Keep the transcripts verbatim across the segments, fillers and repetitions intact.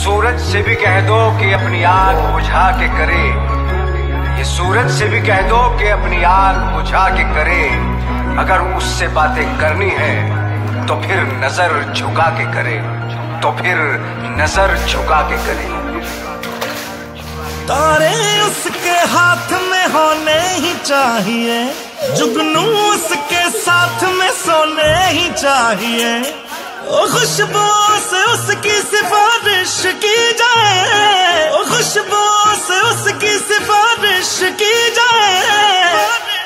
सूरज से भी कह दो कि अपनी आग बुझा के करे, ये सूरज से भी कह दो कि अपनी आग बुझा के करे। अगर उससे बातें करनी है तो फिर नजर झुका के करे, तो फिर नजर झुका के करे। तारे उसके हाथ में होने ही चाहिए, जुगनू उसके साथ में सोने ही चाहिए। ओ खुशबू से उसकी सिफारिश की जाए, ओ खुशबू से उसकी सिफारिश की जाए।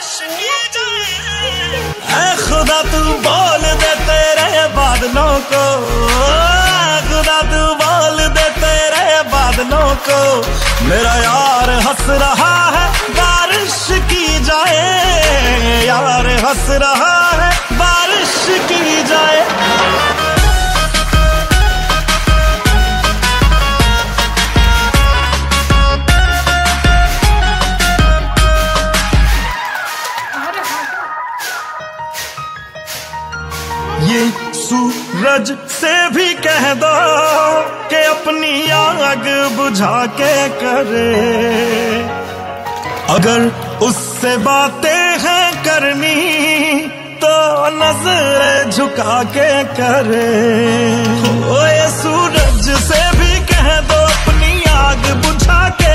ऐ खुदा तू बोल दे तेरे बादलों को, खुदा तू बोल दे तेरे बादलों को, मेरा यार हंस रहा है बारिश की जाए, यार हंस रहा है बारिश की जाए। ये सूरज से भी कह दो कि अपनी आग बुझा के करे, अगर उससे बातें हैं करनी तो नजर झुका के करे। ओ ये सूरज से भी कह दो अपनी आग बुझा के